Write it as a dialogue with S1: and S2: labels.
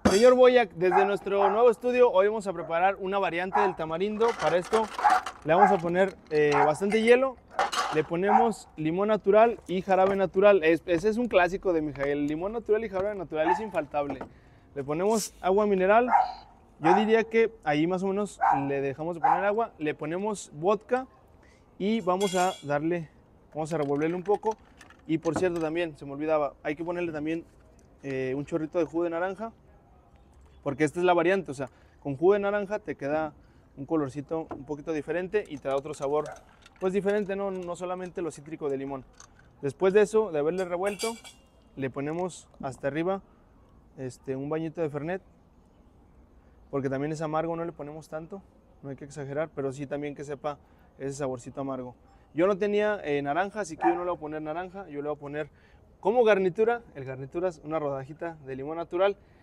S1: Señor Boyac, desde nuestro nuevo estudio hoy vamos a preparar una variante del tamarindo. Para esto le vamos a poner bastante hielo, le ponemos limón natural y jarabe natural. Ese es un clásico de Mijael, limón natural y jarabe natural es infaltable. Le ponemos agua mineral, yo diría que ahí más o menos le dejamos de poner agua, le ponemos vodka y vamos a revolverle un poco. Y por cierto también, se me olvidaba, hay que ponerle también un chorrito de jugo de naranja, porque esta es la variante, o sea, con jugo de naranja te queda un colorcito un poquito diferente y te da otro sabor pues diferente, no solamente lo cítrico de limón. Después de eso, de haberle revuelto, le ponemos hasta arriba un bañito de Fernet, porque también es amargo, no le ponemos tanto, no hay que exagerar, pero sí también que sepa ese saborcito amargo. Yo no tenía naranja, así que yo no le voy a poner naranja, yo le voy a poner como garnitura, el garnitura es una rodajita de limón natural.